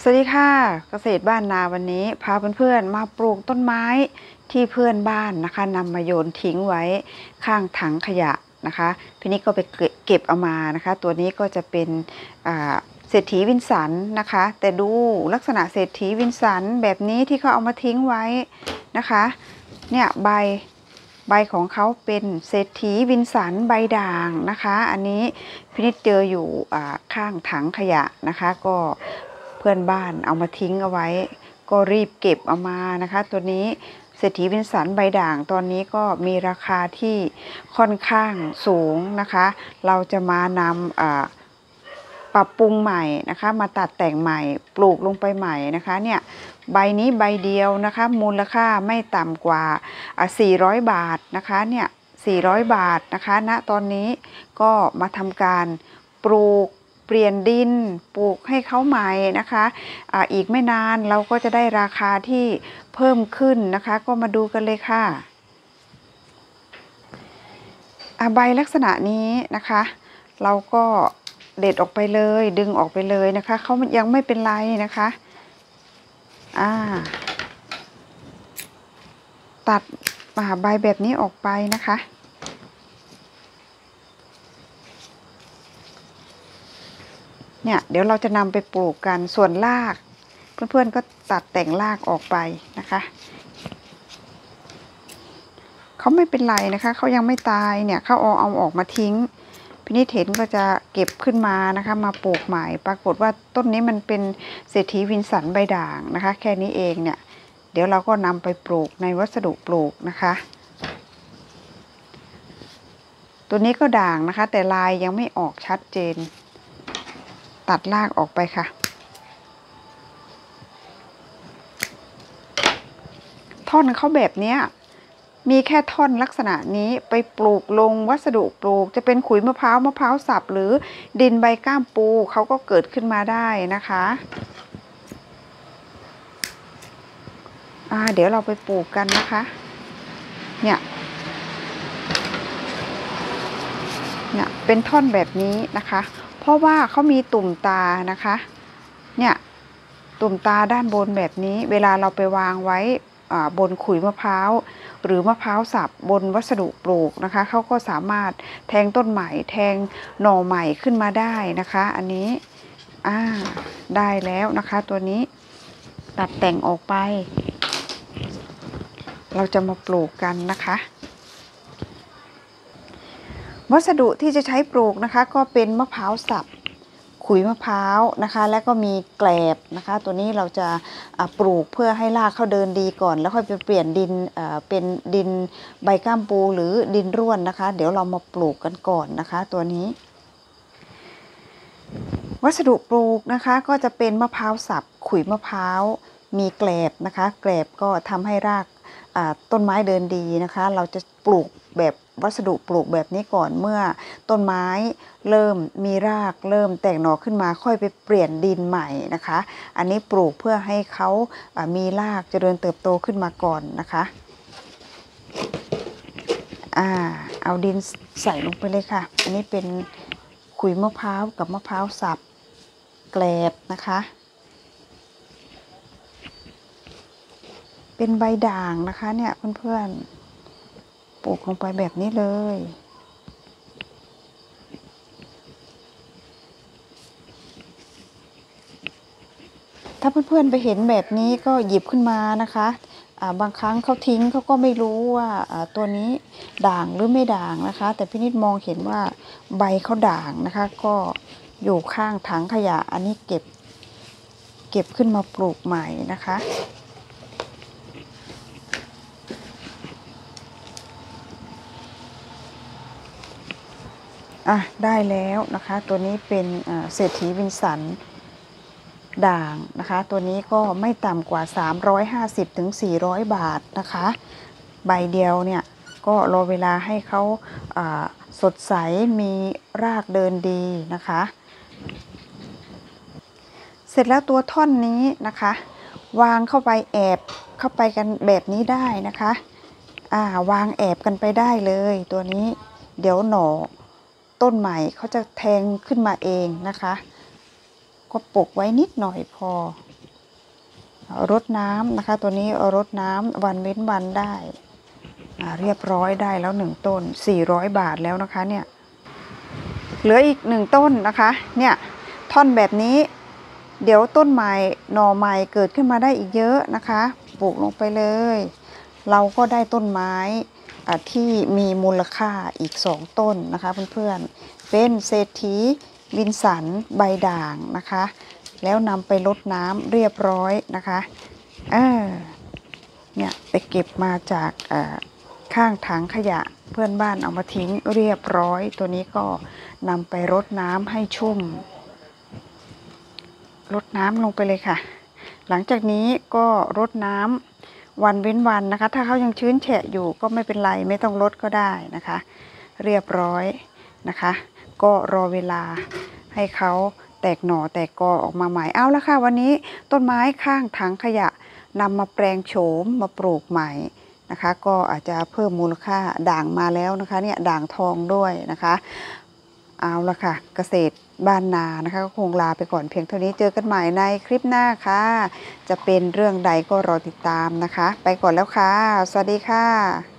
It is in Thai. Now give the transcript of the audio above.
วัสดีค่ะเกษตรบ้านนาวันนี้พาเพื่อนๆมาปลูกต้นไม้ที่เพื่อนบ้านนะคะนำมาโยนทิ้งไว้ข้างถังขยะนะคะพี่นิดก็ไปเก็บเอามานะคะตัวนี้ก็จะเป็นเศรษฐีวินสันนะคะแต่ดูลักษณะเศรษฐีวินสันแบบนี้ที่เขาเอามาทิ้งไว้นะคะเนี่ยใบของเขาเป็นเศรษฐีวินสันใบด่างนะคะอันนี้พี่นิดเจออยู่ข้างถังขยะนะคะก็เพื่อนบ้านเอามาทิ้งเอาไว้ก็รีบเก็บเอามานะคะตัวนี้เศรษฐีวินสันใบด่างตอนนี้ก็มีราคาที่ค่อนข้างสูงนะคะเราจะมานำปรับปรุงใหม่นะคะมาตัดแต่งใหม่ปลูกลงไปใหม่นะคะเนี่ยใบนี้ใบเดียวนะคะมูลค่าไม่ต่ำกว่า400 บาทนะคะเนี่ย400 บาทนะคะณตอนนี้ก็มาทำการปลูกเปลี่ยนดินปลูกให้เขาใหม่นะคะอีกไม่นานเราก็จะได้ราคาที่เพิ่มขึ้นนะคะก็มาดูกันเลยค่ะใบลักษณะนี้นะคะเราก็เด็ดออกไปเลยดึงออกไปเลยนะคะเขายังไม่เป็นไรนะคะตัดใบแบบนี้ออกไปนะคะเนี่ยเดี๋ยวเราจะนำไปปลูกกันส่วนรากเพื่อนๆก็ตัดแต่งรากออกไปนะคะเขาไม่เป็นไรนะคะเขายังไม่ตายเนี่ยเขาเอาออกมาทิ้งพี่นิดเห็นก็จะเก็บขึ้นมานะคะมาปลูกใหม่ปรากฏว่าต้นนี้มันเป็นเศรษฐีวินสันใบด่างนะคะแค่นี้เองเนี่ยเดี๋ยวเราก็นำไปปลูกในวัสดุปลูกนะคะตัวนี้ก็ด่างนะคะแต่ลายยังไม่ออกชัดเจนตัดรากออกไปค่ะท่อนเขาแบบนี้มีแค่ท่อนลักษณะนี้ไปปลูกลงวัสดุปลูกจะเป็นขุยมะพร้าวสับหรือดินใบก้ามปูเขาก็เกิดขึ้นมาได้นะคะเดี๋ยวเราไปปลูกกันนะคะเนี่ยเป็นท่อนแบบนี้นะคะเพราะว่าเขามีตุ่มตานะคะเนี่ยตุ่มตาด้านบนแบบนี้เวลาเราไปวางไว้บนขุยมะพร้าวหรือมะพร้าวสับบนวัสดุปลูกนะคะเขาก็สามารถแทงต้นใหม่แทงหน่อใหม่ขึ้นมาได้นะคะอันนี้ได้แล้วนะคะตัวนี้ตัดแต่งออกไปเราจะมาปลูกกันนะคะวัสดุที่จะใช้ปลูกนะคะก็เป็นมะพร้าวสับขุยมะพร้าวนะคะแล้วก็มีแกลบนะคะตัวนี้เราจะปลูกเพื่อให้รากเขาเดินดีก่อนแล้วค่อยไปเปลี่ยนดินเป็นดินใบก้ามปูหรือดินร่วนนะคะเดี๋ยวเรามาปลูกกันก่อนนะคะตัวนี้วัสดุปลูกนะคะก็จะเป็นมะพร้าวสับขุยมะพร้าวมีแกลบนะคะแกลบก็ทำให้รากต้นไม้เดินดีนะคะเราจะปลูกแบบวัสดุปลูกแบบนี้ก่อนเมื่อต้นไม้เริ่มมีรากเริ่มแตกหน่อขึ้นมาค่อยไปเปลี่ยนดินใหม่นะคะอันนี้ปลูกเพื่อให้เขามีรากเจริญเติบโตขึ้นมาก่อนนะคะเอาดินใส่ลงไปเลยค่ะอันนี้เป็นขุยมะพร้าวกับมะพร้าวสับแกลบนะคะเป็นใบด่างนะคะเนี่ยเพื่อนๆปลูกลงไปแบบนี้เลยถ้าเพื่อนๆไปเห็นแบบนี้ก็หยิบขึ้นมานะคะบางครั้งเขาทิ้งเขาก็ไม่รู้ว่าตัวนี้ด่างหรือไม่ด่างนะคะแต่พี่นิดมองเห็นว่าใบเขาด่างนะคะก็อยู่ข้างถังขยะอันนี้เก็บขึ้นมาปลูกใหม่นะคะได้แล้วนะคะตัวนี้เป็นเศรษฐีวินสันด่างนะคะตัวนี้ก็ไม่ต่ำกว่า350 ถึง 400 บาทนะคะใบเดียวเนี่ยก็รอเวลาให้เขาสดใสมีรากเดินดีนะคะเสร็จแล้วตัวท่อนนี้นะคะวางเข้าไปแอบเข้าไปกันแบบนี้ได้นะคะวางแอบกันไปได้เลยตัวนี้เดี๋ยวหน่อต้นใหม่เขาจะแทงขึ้นมาเองนะคะก็ปลูกไว้นิดหน่อยพอรดน้ำนะคะตัวนี้รดน้ำวันเว้นวันได้เรียบร้อยได้แล้ว1ต้น400 บาทแล้วนะคะเนี่ยเหลืออีก1ต้นนะคะเนี่ยท่อนแบบนี้เดี๋ยวต้นใหม่หน่อใหม่เกิดขึ้นมาได้อีกเยอะนะคะปลูกลงไปเลยเราก็ได้ต้นไม้ที่มีมูลค่าอีก2ต้นนะคะเพื่อนๆเป็นเศรษฐีวินสันใบด่างนะคะแล้วนำไปรดน้ำเรียบร้อยนะคะเนี่ยไปเก็บมาจากข้างถังขยะเพื่อนบ้านเอามาทิ้งเรียบร้อยตัวนี้ก็นำไปรดน้ำให้ชุ่มรดน้ำลงไปเลยค่ะหลังจากนี้ก็รดน้ำวันเว้นวันนะคะถ้าเขายังชื้นแฉะอยู่ก็ไม่เป็นไรไม่ต้องรดก็ได้นะคะเรียบร้อยนะคะก็รอเวลาให้เขาแตกหน่อแตกกอออกมาใหม่เอาละค่ะวันนี้ต้นไม้ข้างถังขยะนำมาแปลงโฉมมาปลูกใหม่นะคะก็อาจจะเพิ่มมูลค่าด่างมาแล้วนะคะเนี่ยด่างทองด้วยนะคะเอาละค่ะเกษตรบ้านนานะคะก็คงลาไปก่อนเพียงเท่านี้เจอกันใหม่ในคลิปหน้าค่ะจะเป็นเรื่องใดก็รอติดตามนะคะไปก่อนแล้วค่ะสวัสดีค่ะ